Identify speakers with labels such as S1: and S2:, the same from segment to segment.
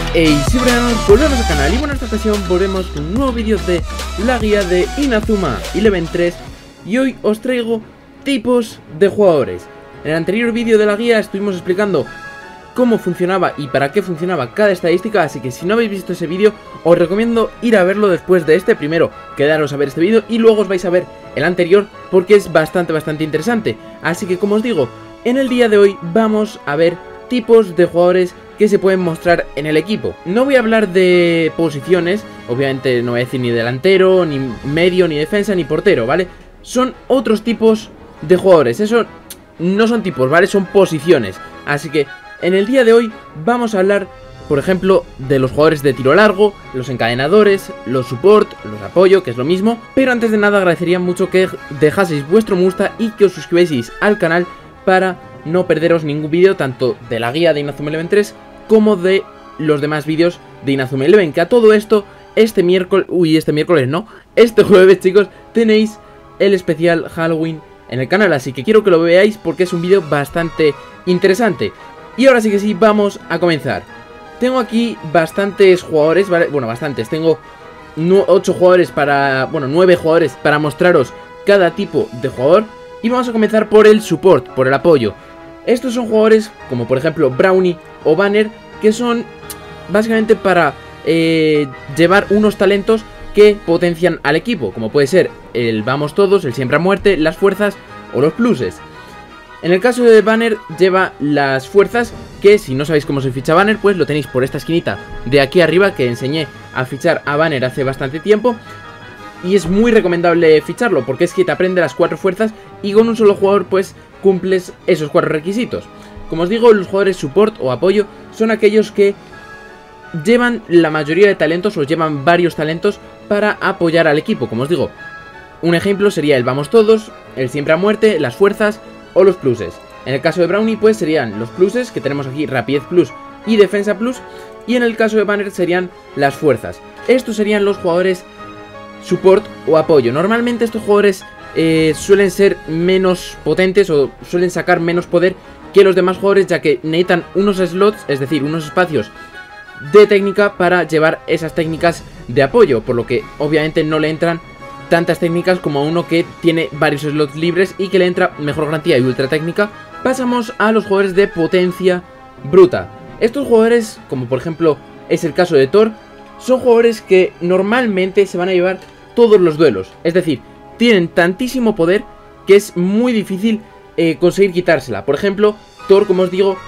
S1: Hey, volvemos al canal y bueno, en esta ocasión volvemos con un nuevo vídeo de la guía de Inazuma Eleven 3. Y hoy os traigo tipos de jugadores. En el anterior vídeo de la guía estuvimos explicando cómo funcionaba y para qué funcionaba cada estadística, así que si no habéis visto ese vídeo os recomiendo ir a verlo después de este. Primero quedaros a ver este vídeo y luego os vais a ver el anterior porque es bastante interesante. Así que como os digo, en el día de hoy vamos a ver tipos de jugadores que se pueden mostrar en el equipo. No voy a hablar de posiciones, obviamente no voy a decir ni delantero, ni medio, ni defensa, ni portero, ¿vale? Son otros tipos de jugadores, eso no son tipos, ¿vale? Son posiciones. Así que en el día de hoy vamos a hablar, por ejemplo, de los jugadores de tiro largo, los encadenadores, los support, los apoyo, que es lo mismo. Pero antes de nada agradecería mucho que dejaseis vuestro me gusta y que os suscribáis al canal para no perderos ningún vídeo, tanto de la guía de Inazuma Eleven 3 como de los demás vídeos de Inazuma Eleven. Que a todo esto, este jueves, chicos, tenéis el especial Halloween en el canal, así que quiero que lo veáis porque es un vídeo bastante interesante. Y ahora sí que sí, vamos a comenzar. Tengo aquí bastantes jugadores, ¿vale? Bueno, bastantes, tengo 8 jugadores para... bueno, 9 jugadores para mostraros cada tipo de jugador. Y vamos a comenzar por el support, por el apoyo. Estos son jugadores como por ejemplo Brownie o Banner, que son básicamente para llevar unos talentos que potencian al equipo, como puede ser el vamos todos, el siempre a muerte, las fuerzas o los pluses. En el caso de Banner lleva las fuerzas, que si no sabéis cómo se ficha Banner, pues lo tenéis por esta esquinita de aquí arriba, que enseñé a fichar a Banner hace bastante tiempo. Y es muy recomendable ficharlo porque es que te aprende las 4 fuerzas y con un solo jugador pues cumples esos 4 requisitos. Como os digo, los jugadores support o apoyo son aquellos que llevan la mayoría de talentos o llevan varios talentos para apoyar al equipo. Como os digo, un ejemplo sería el vamos todos, el siempre a muerte, las fuerzas o los pluses. En el caso de Brownie pues serían los pluses, que tenemos aquí rapidez plus y defensa plus. Y en el caso de Banner serían las fuerzas. Estos serían los jugadores support o apoyo. Normalmente estos jugadores suelen ser menos potentes o suelen sacar menos poder que los demás jugadores, ya que necesitan unos slots, es decir, unos espacios de técnica para llevar esas técnicas de apoyo, por lo que obviamente no le entran tantas técnicas como a uno que tiene varios slots libres y que le entra mejor garantía y ultra técnica. Pasamos a los jugadores de potencia bruta. Estos jugadores, como por ejemplo es el caso de Thor, son jugadores que normalmente se van a llevar todos los duelos. Es decir, tienen tantísimo poder que es muy difícil conseguir quitársela. Por ejemplo, Thor, como os digo,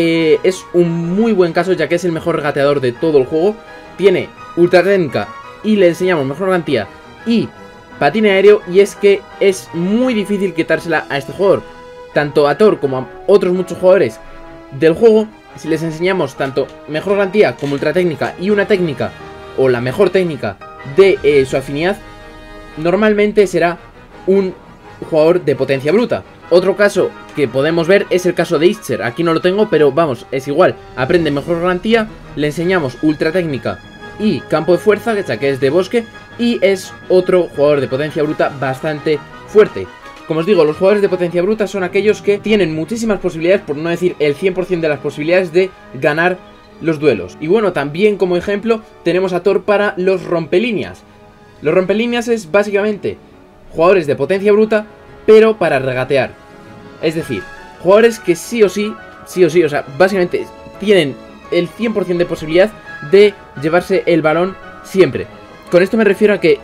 S1: es un muy buen caso, ya que es el mejor regateador de todo el juego. Tiene ultra técnica y le enseñamos mejor garantía y patín aéreo, y es que es muy difícil quitársela a este jugador. Tanto a Thor como a otros muchos jugadores del juego, si les enseñamos tanto mejor garantía como ultra técnica y una técnica o la mejor técnica de su afinidad, normalmente será un jugador de potencia bruta. Otro caso que podemos ver es el caso de Itcher. Aquí no lo tengo, pero vamos, es igual. Aprende mejor garantía, le enseñamos ultra técnica y campo de fuerza, ya que es de bosque, y es otro jugador de potencia bruta bastante fuerte. Como os digo, los jugadores de potencia bruta son aquellos que tienen muchísimas posibilidades, por no decir el 100% de las posibilidades de ganar los duelos. Y bueno, también como ejemplo tenemos a Thor para los rompelíneas. Los rompelíneas es básicamente jugadores de potencia bruta, pero para regatear. Es decir, jugadores que sí o sí, o sea, básicamente tienen el 100% de posibilidad de llevarse el balón siempre. Con esto me refiero a que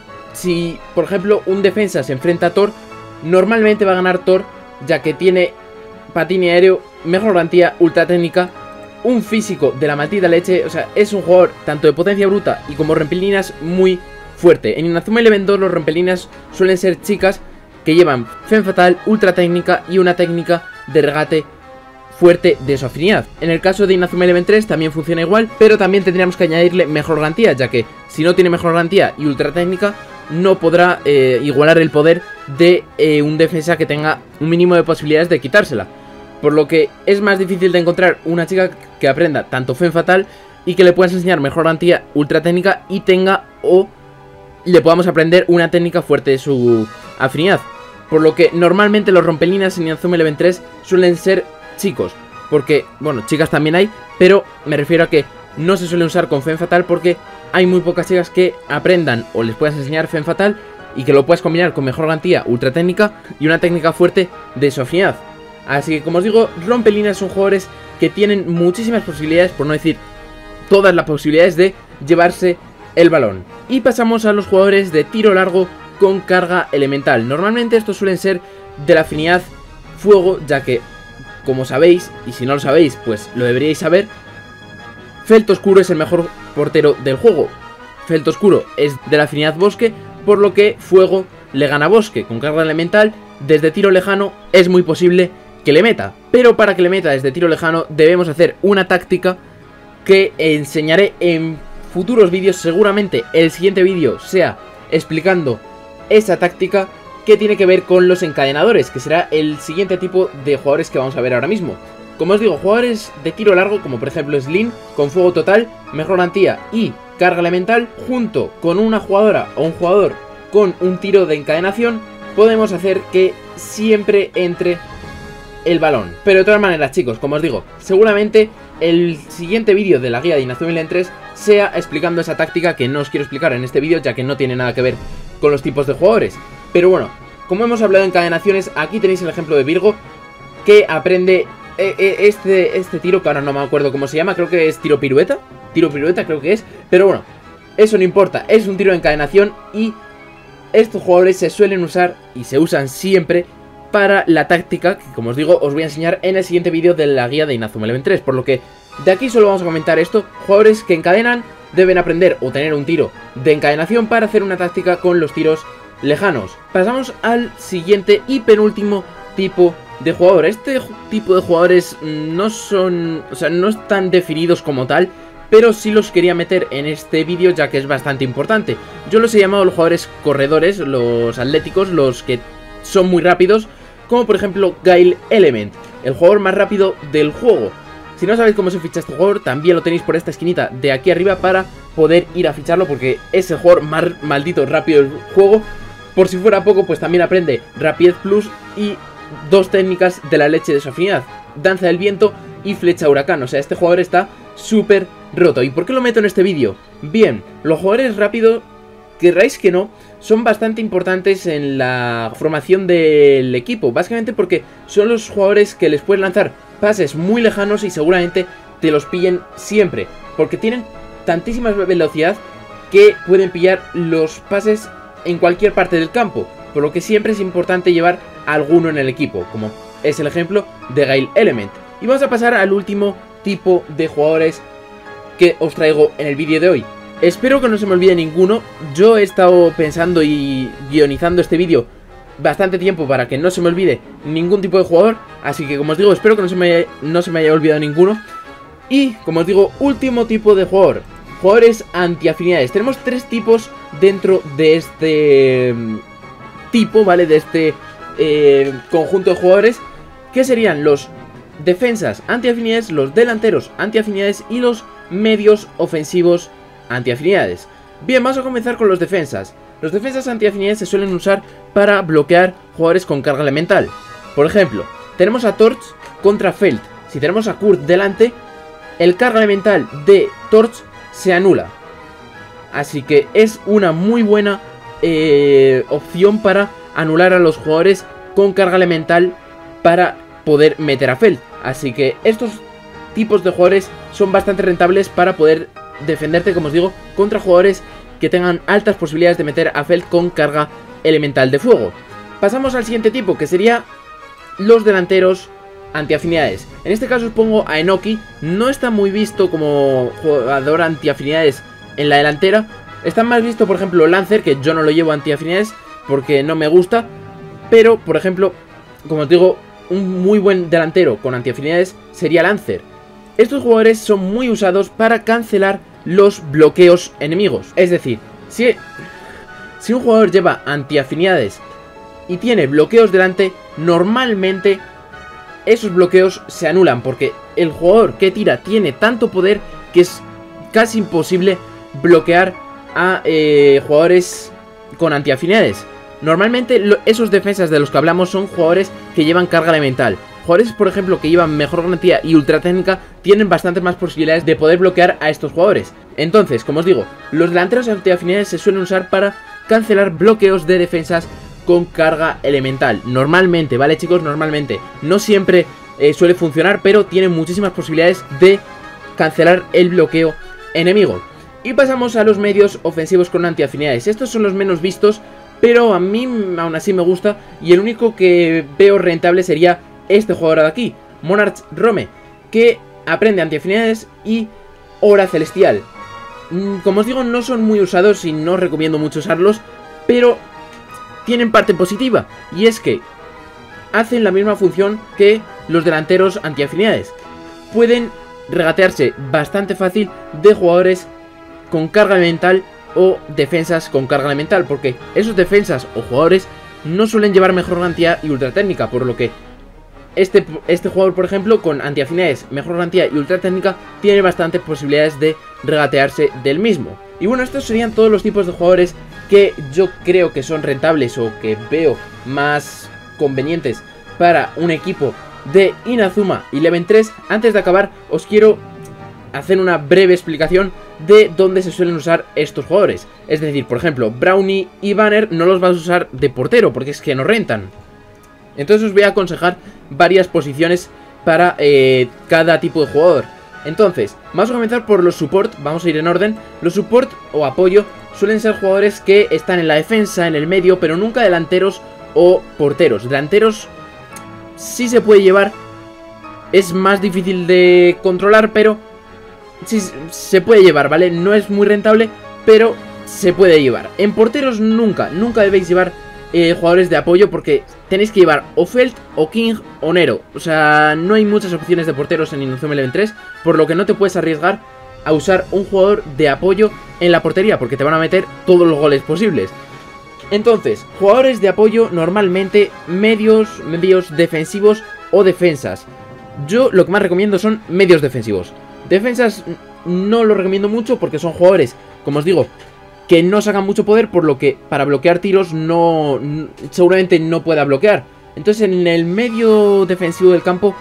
S1: si, por ejemplo, un defensa se enfrenta a Thor, normalmente va a ganar Thor, ya que tiene patín aéreo, mejor garantía, ultra técnica, un físico de la maldita leche. O sea, es un jugador tanto de potencia bruta y como rompelinas muy fuerte. En Inazuma Eleven 2 los rompelinas suelen ser chicas que llevan Femme Fatal, ultra técnica y una técnica de regate fuerte de su afinidad. En el caso de Inazuma Eleven 3 también funciona igual, pero también tendríamos que añadirle mejor garantía, ya que si no tiene mejor garantía y ultra técnica no podrá igualar el poder de un defensa que tenga un mínimo de posibilidades de quitársela. Por lo que es más difícil de encontrar una chica que aprenda tanto Femme Fatal y que le puedas enseñar mejor garantía, ultra técnica y tenga o le podamos aprender una técnica fuerte de su afinidad. Por lo que normalmente los rompelinas en Inazuma Eleven 3 suelen ser chicos, porque, bueno, chicas también hay, pero me refiero a que no se suele usar con Femme Fatale porque hay muy pocas chicas que aprendan o les puedas enseñar Femme Fatale y que lo puedas combinar con mejor garantía ultra técnica y una técnica fuerte de su afinidad. Así que como os digo, rompelíneas son jugadores que tienen muchísimas posibilidades, por no decir todas las posibilidades de llevarse el balón. Y pasamos a los jugadores de tiro largo con carga elemental. Normalmente estos suelen ser de la afinidad fuego, ya que, como sabéis, y si no lo sabéis, pues lo deberíais saber, Felt Oscuro es el mejor portero del juego. Felt Oscuro es de la afinidad bosque, por lo que fuego le gana bosque. Con carga elemental, desde tiro lejano es muy posible que le meta. Pero para que le meta desde tiro lejano debemos hacer una táctica que enseñaré en futuros vídeos. Seguramente el siguiente vídeo sea explicando esa táctica que tiene que ver con los encadenadores, que será el siguiente tipo de jugadores que vamos a ver ahora mismo. Como os digo, jugadores de tiro largo, como por ejemplo Slim, con fuego total, mejor garantía y carga elemental, junto con una jugadora o un jugador con un tiro de encadenación, podemos hacer que siempre entre el balón. Pero de todas maneras, chicos, como os digo, seguramente el siguiente vídeo de la guía de Inazuma Eleven 3 sea explicando esa táctica que no os quiero explicar en este vídeo, ya que no tiene nada que ver con los tipos de jugadores. Pero bueno, como hemos hablado de encadenaciones, aquí tenéis el ejemplo de Virgo, que aprende este tiro, que ahora no me acuerdo cómo se llama, creo que es tiro pirueta creo que es, pero bueno, eso no importa, es un tiro de encadenación y estos jugadores se suelen usar y se usan siempre para la táctica que, como os digo, os voy a enseñar en el siguiente vídeo de la guía de Inazuma Eleven 3, por lo que de aquí solo vamos a comentar esto. Jugadores que encadenan deben aprender o tener un tiro de encadenación para hacer una táctica con los tiros lejanos. Pasamos al siguiente y penúltimo tipo de jugador. Este tipo de jugadores no son, o sea, no están definidos como tal, pero sí los quería meter en este vídeo ya que es bastante importante. Yo los he llamado los jugadores corredores, los atléticos, los que son muy rápidos, como por ejemplo Gail Element, el jugador más rápido del juego. Si no sabéis cómo se ficha este jugador, también lo tenéis por esta esquinita de aquí arriba para poder ir a ficharlo, porque es el jugador más maldito rápido del juego. Por si fuera poco, pues también aprende Rapidez Plus y dos técnicas de la leche de su afinidad: Danza del Viento y Flecha Huracán. O sea, este jugador está súper roto. ¿Y por qué lo meto en este vídeo? Bien, los jugadores rápidos, querráis que no, son bastante importantes en la formación del equipo. Básicamente porque son los jugadores que les puedes lanzar pases muy lejanos y seguramente te los pillen siempre, porque tienen tantísima velocidad que pueden pillar los pases en cualquier parte del campo, por lo que siempre es importante llevar a alguno en el equipo, como es el ejemplo de Gail Element. Y vamos a pasar al último tipo de jugadores que os traigo en el vídeo de hoy. Espero que no se me olvide ninguno. Yo he estado pensando y guionizando este vídeo bastante tiempo para que no se me olvide ningún tipo de jugador, así que como os digo, espero que no se me haya olvidado ninguno. Y como os digo, último tipo de jugador: jugadores antiafinidades. Tenemos tres tipos dentro de este tipo, ¿vale? De este conjunto de jugadores, que serían los defensas antiafinidades, los delanteros antiafinidades y los medios ofensivos antiafinidades. Bien, vamos a comenzar con los defensas. Los defensas antiafinidades se suelen usar para bloquear jugadores con carga elemental. Por ejemplo, tenemos a Torch contra Felt. Si tenemos a Kurt delante, el carga elemental de Torch se anula. Así que es una muy buena opción para anular a los jugadores con carga elemental para poder meter a Felt. Así que estos tipos de jugadores son bastante rentables para poder defenderte, como os digo, contra jugadores que tengan altas posibilidades de meter a Felt con carga elemental de fuego. Pasamos al siguiente tipo, que sería los delanteros antiafinidades. En este caso os pongo a Enoki. No está muy visto como jugador antiafinidades en la delantera. Está más visto, por ejemplo, Lancer, que yo no lo llevo antiafinidades porque no me gusta. Pero, por ejemplo, como os digo, un muy buen delantero con antiafinidades sería Lancer. Estos jugadores son muy usados para cancelar los bloqueos enemigos. Es decir, si un jugador lleva antiafinidades y tiene bloqueos delante, normalmente esos bloqueos se anulan, porque el jugador que tira tiene tanto poder que es casi imposible bloquear a jugadores con antiafinidades. Normalmente esos defensas de los que hablamos son jugadores que llevan carga elemental. jugadores, por ejemplo, que llevan mejor garantía y ultra técnica, tienen bastantes más posibilidades de poder bloquear a estos jugadores. Entonces, como os digo, los delanteros antiafinidades se suelen usar para cancelar bloqueos de defensas con carga elemental. Normalmente, ¿vale, chicos? Normalmente. No siempre suele funcionar, pero tienen muchísimas posibilidades de cancelar el bloqueo enemigo. Y pasamos a los medios ofensivos con antiafinidades. Estos son los menos vistos, pero a mí aún así me gusta. Y el único que veo rentable sería este jugador de aquí, Monarch Rome, que aprende antiafinidades y Hora Celestial. Como os digo, no son muy usados y no recomiendo mucho usarlos, pero tienen parte positiva, y es que hacen la misma función que los delanteros antiafinidades. Pueden regatearse bastante fácil de jugadores con carga elemental o defensas con carga elemental, porque esos defensas o jugadores no suelen llevar mejor garantía y ultra técnica, por lo que este jugador, por ejemplo, con antiafinidades, mejor garantía y ultra técnica, tiene bastantes posibilidades de regatearse del mismo. Y bueno, estos serían todos los tipos de jugadores que yo creo que son rentables o que veo más convenientes para un equipo de Inazuma Eleven 3. Antes de acabar, os quiero hacer una breve explicación de dónde se suelen usar estos jugadores. Es decir, por ejemplo, Brownie y Banner no los vas a usar de portero porque es que no rentan. Entonces os voy a aconsejar varias posiciones para cada tipo de jugador. Entonces, vamos a comenzar por los support, vamos a ir en orden. Los support o apoyo suelen ser jugadores que están en la defensa, en el medio, pero nunca delanteros o porteros. Delanteros sí se puede llevar, es más difícil de controlar, pero sí se puede llevar, ¿vale? No es muy rentable, pero se puede llevar. En porteros nunca debéis llevar jugadores de apoyo, porque tenéis que llevar o Felt, o King, o Nero. O sea, no hay muchas opciones de porteros en Inazuma Eleven 3, por lo que no te puedes arriesgar a usar un jugador de apoyo en la portería, porque te van a meter todos los goles posibles. Entonces, jugadores de apoyo normalmente medios defensivos o defensas. Yo lo que más recomiendo son medios defensivos. Defensas no lo recomiendo mucho porque son jugadores, como os digo, que no sacan mucho poder, por lo que para bloquear tiros seguramente no pueda bloquear. Entonces en el medio defensivo del campo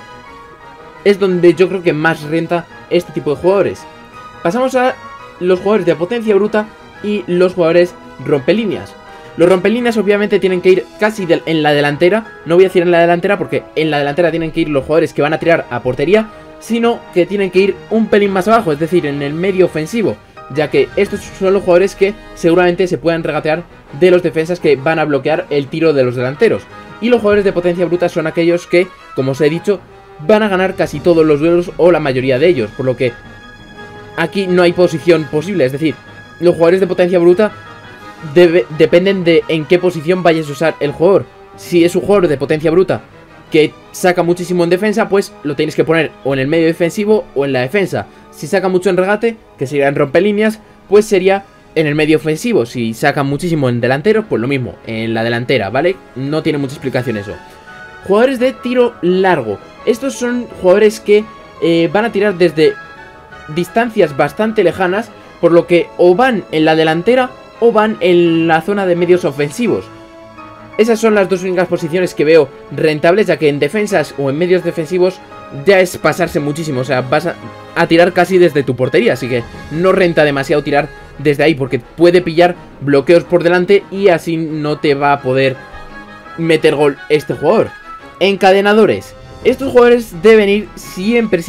S1: es donde yo creo que más renta este tipo de jugadores. Pasamos a los jugadores de potencia bruta y los jugadores rompelíneas. Los rompelíneas obviamente tienen que ir casi en la delantera. No voy a decir en la delantera porque en la delantera tienen que ir los jugadores que van a tirar a portería, sino que tienen que ir un pelín más abajo, es decir, en el medio ofensivo, ya que estos son los jugadores que seguramente se puedan regatear de los defensas que van a bloquear el tiro de los delanteros. Y los jugadores de potencia bruta son aquellos que, como os he dicho, van a ganar casi todos los duelos o la mayoría de ellos, por lo que aquí no hay posición posible. Es decir, los jugadores de potencia bruta dependen de en qué posición vayas a usar el jugador. Si es un jugador de potencia bruta que saca muchísimo en defensa, pues lo tenéis que poner o en el medio defensivo o en la defensa. Si saca mucho en regate, que sería en rompelíneas, pues sería en el medio ofensivo. Si saca muchísimo en delanteros, pues lo mismo, en la delantera, ¿vale? No tiene mucha explicación eso. Jugadores de tiro largo. Estos son jugadores que van a tirar desde distancias bastante lejanas, por lo que o van en la delantera o van en la zona de medios ofensivos. Esas son las dos únicas posiciones que veo rentables, ya que en defensas o en medios defensivos ya es pasarse muchísimo. O sea, vas a tirar casi desde tu portería, así que no renta demasiado tirar desde ahí, porque puede pillar bloqueos por delante y así no te va a poder meter gol este jugador. Encadenadores. Estos jugadores deben ir siempre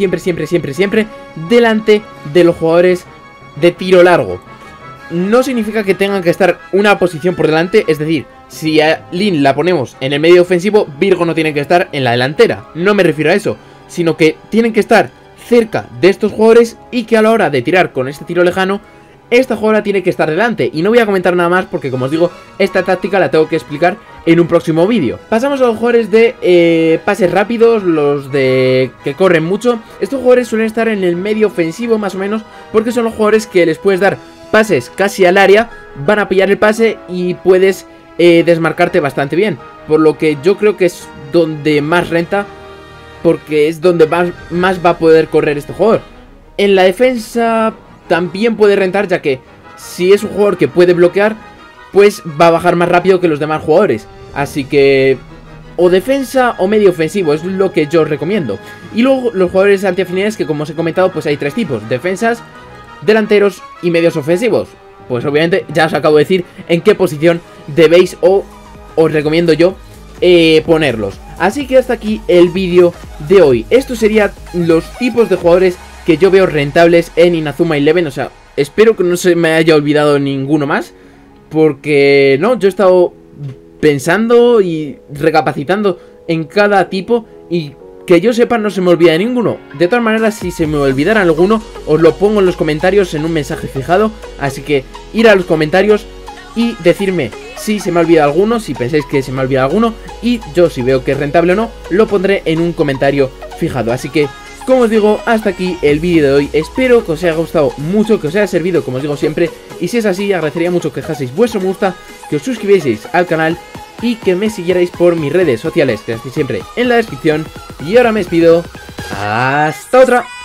S1: delante de los jugadores de tiro largo. No significa que tengan que estar una posición por delante, es decir, si a Lin la ponemos en el medio ofensivo, Virgo no tiene que estar en la delantera. No me refiero a eso, sino que tienen que estar cerca de estos jugadores y que a la hora de tirar con este tiro lejano, esta jugadora tiene que estar delante. Y no voy a comentar nada más porque, como os digo, esta táctica la tengo que explicar en un próximo vídeo. Pasamos a los jugadores de pases rápidos, los de que corren mucho. Estos jugadores suelen estar en el medio ofensivo más o menos, porque son los jugadores que les puedes dar pases casi al área, van a pillar el pase y puedes desmarcarte bastante bien. Por lo que yo creo que es donde más renta, porque es donde más va a poder correr este jugador. En la defensa también puede rentar, ya que si es un jugador que puede bloquear, pues va a bajar más rápido que los demás jugadores. Así que o defensa o medio ofensivo, es lo que yo os recomiendo. Y luego los jugadores antiafinidades, que como os he comentado, pues hay tres tipos: defensas, delanteros y medios ofensivos. Pues obviamente ya os acabo de decir en qué posición debéis o os recomiendo yo ponerlos. Así que hasta aquí el vídeo de hoy. Estos serían los tipos de jugadores que yo veo rentables en Inazuma Eleven. O sea, espero que no se me haya olvidado ninguno más, porque no, yo he estado pensando y recapacitando en cada tipo y que yo sepa no se me olvida de ninguno. De todas maneras, si se me olvidara alguno, os lo pongo en los comentarios en un mensaje fijado. Así que ir a los comentarios y decirme si se me ha olvidado alguno, si pensáis que se me ha olvidado alguno, y yo, si veo que es rentable o no, lo pondré en un comentario fijado. Así que, como os digo, hasta aquí el vídeo de hoy. Espero que os haya gustado mucho, que os haya servido, como os digo siempre. Y si es así, agradecería mucho que dejaseis vuestro me gusta, que os suscribieseis al canal y que me siguierais por mis redes sociales, que las tenéis siempre en la descripción. Y ahora me despido. ¡Hasta otra!